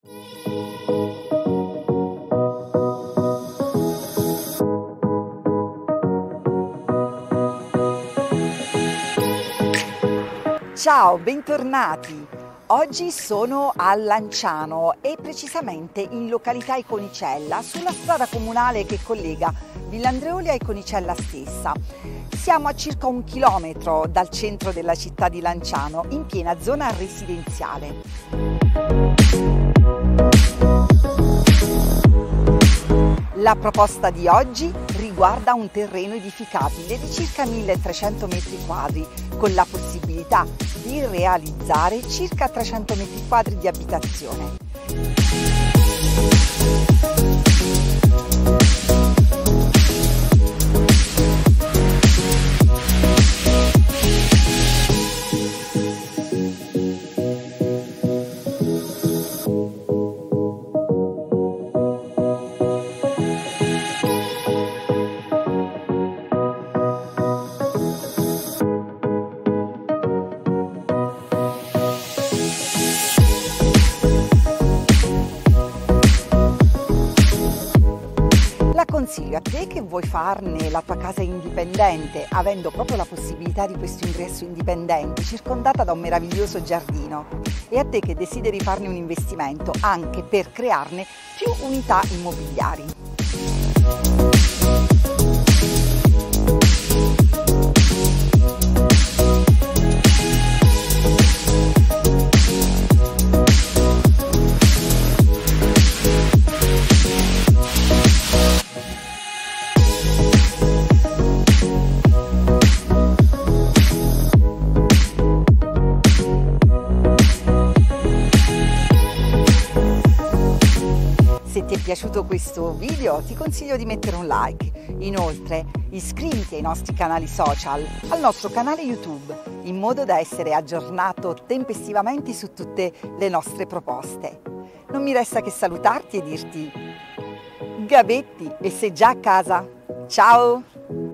Ciao, bentornati! Oggi sono a Lanciano e precisamente in località Iconicella, sulla strada comunale che collega Villandreoli a Iconicella stessa. Siamo a circa 1 chilometro dal centro della città di Lanciano, in piena zona residenziale. La proposta di oggi riguarda un terreno edificabile di circa 1300 metri quadri, con la possibilità di realizzare circa 300 metri quadri di abitazione. Consiglio a te che vuoi farne la tua casa indipendente, avendo proprio la possibilità di questo ingresso indipendente, circondata da un meraviglioso giardino, e a te che desideri farne un investimento anche per crearne più unità immobiliari. Se ti è piaciuto questo video ti consiglio di mettere un like. Inoltre iscriviti ai nostri canali social, al nostro canale YouTube, in modo da essere aggiornato tempestivamente su tutte le nostre proposte. Non mi resta che salutarti e dirti Gabetti e sei già a casa. Ciao!